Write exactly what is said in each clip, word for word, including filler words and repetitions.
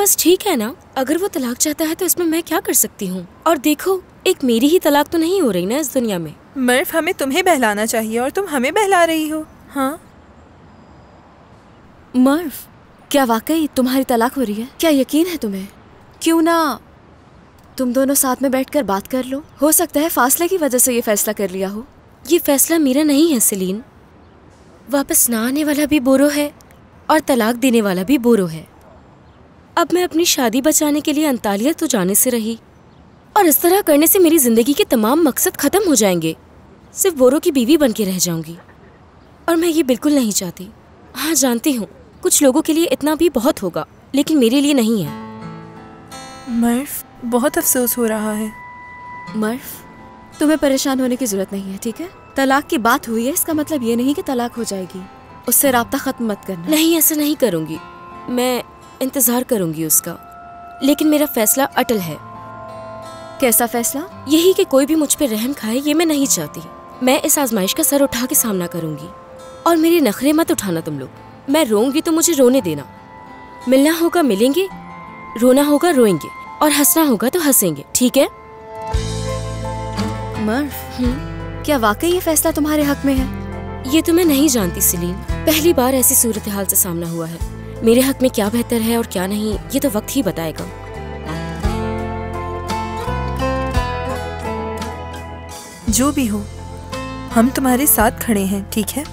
बस ठीक है ना, अगर वो तलाक चाहता है तो इसमें मैं क्या कर सकती हूँ। और देखो, एक मेरी ही तलाक तो नहीं हो रही ना इस दुनिया में। मर्फ, हमें तुम्हें बहलाना चाहिए और तुम हमें बहला रही हो। हाँ मर्फ, क्या वाकई तुम्हारी तलाक हो रही है? क्या यकीन है तुम्हें? क्यों ना तुम दोनों साथ में बैठकर बात कर लो। हो सकता है फासले की वजह से ये फैसला कर लिया हो। ये फैसला मेरा नहीं है सेलीन। वापस ना आने वाला भी बोरो है और तलाक देने वाला भी बोरो है। अब मैं अपनी शादी बचाने के लिए अंतालिया तो जाने से रही, और इस तरह करने से मेरी जिंदगी के तमाम मकसद खत्म हो जाएंगे। सिर्फ बोरो की बीवी बन के रह जाऊंगी, और मैं ये बिल्कुल नहीं चाहती। हाँ जानती हूँ, कुछ लोगों के लिए इतना भी बहुत होगा, लेकिन मेरे लिए नहीं है। मर्फ, बहुत अफसोस हो रहा है। मर्फ, तुम्हें परेशान होने की जरूरत नहीं है, ठीक है? तलाक की बात हुई है, इसका मतलब ये नहीं कि तलाक हो जाएगी। उससे राब्ता खत्म मत करना। नहीं, ऐसा नहीं करूंगी। मैं इंतजार करूंगी उसका, लेकिन मेरा फैसला अटल है। कैसा फैसला? यही कि कोई भी मुझ पे रहम खाए, ये मैं नहीं चाहती। मैं इस आजमाइश का सर उठा के सामना करूंगी, और मेरे नखरे मत उठाना तुम लोग। मैं रोऊंगी तो मुझे रोने देना। मिलना होगा मिलेंगे, रोना होगा रोएंगे, और हंसना होगा तो हंसेंगे, ठीक है? मर्फ, क्या वाकई ये फैसला तुम्हारे हक में है? ये तो मैं नहीं जानती सेलीन। पहली बार ऐसी सूरत हाल से सामना हुआ है। मेरे हक में क्या बेहतर है और क्या नहीं, ये तो वक्त ही बताएगा। जो भी हो, हम तुम्हारे साथ खड़े हैं, ठीक है?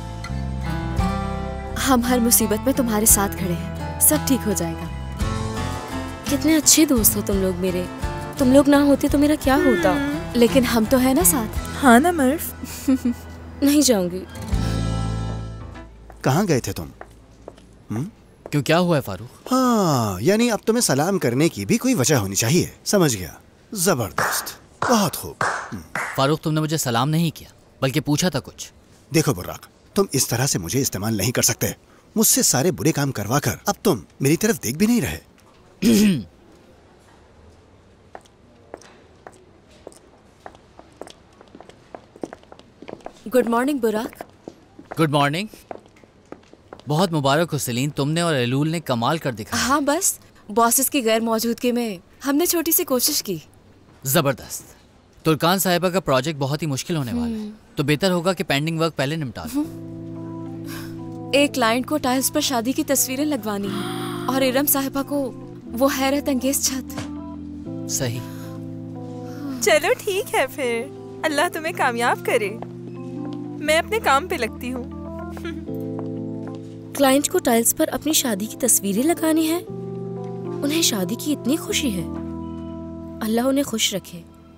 हम हर मुसीबत में तुम्हारे साथ खड़े हैं। सब ठीक हो जाएगा। कितने अच्छे दोस्त हो तुम लोग मेरे। तुम लोग ना होते तो मेरा क्या होता। लेकिन हम तो है ना साथ। हाँ ना मर्फ? नहीं जाऊंगी। कहाँ गए थे तुम? हुँ? क्यों, क्या हुआ है फारूक? हाँ, यानी अब तुम्हें सलाम करने की भी कोई वजह होनी चाहिए। समझ गया। जबरदस्त, बहुत खूब। फारूक, तुमने मुझे सलाम नहीं किया, बल्कि पूछा था कुछ। देखो बुर्राक, तुम इस तरह से मुझे इस्तेमाल नहीं कर सकते। मुझसे सारे बुरे काम करवा कर अब तुम मेरी तरफ देख भी नहीं रहे। Good morning Burak. Good morning. बहुत मुबारक हो सेलीन, तुमने और एलूल ने कमाल कर दिखाया। हाँ, बस बॉसेस की गैर मौजूदगी में हमने छोटी सी कोशिश की। जबरदस्त। तुर्कान साहिबा का प्रोजेक्ट बहुत ही मुश्किल होने वाला है, तो बेहतर होगा कि पेंडिंग वर्क पहले निपटा लो। एक क्लाइंट को टाइल्स पर शादी की तस्वीरें लगवानी है, और इरम साहिबा को वो हैरत अंगेज छत। सही। चलो ठीक है फिर, अल्लाह तुम्हें कामयाब करे। मैं अपने काम पे लगती हूँ। क्लाइंट को टाइल्स पर अपनी शादी की तस्वीरें लगानी है। उन्हें शादी की इतनी खुशी है। अल्लाह उन्हें खुश रखे।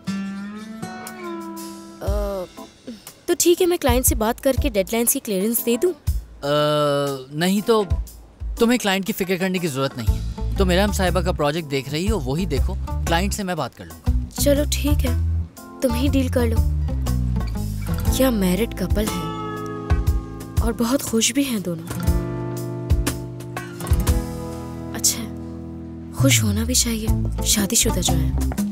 तो ठीक है, मैं क्लाइंट से बात करके डेडलाइंस की क्लियरेंस दे दूं? नहीं तो तुम्हें क्लाइंट की फिक्र करने की जरूरत नहीं है। तुम इरम साहिबा का प्रोजेक्ट देख रही हो, वही देखो। क्लाइंट से मैं बात कर लूंगा। चलो ठीक है, तुम ही डील कर लो। क्या मैरिड कपल है, और बहुत खुश भी हैं दोनों। अच्छा, खुश होना भी चाहिए शादीशुदा जो है।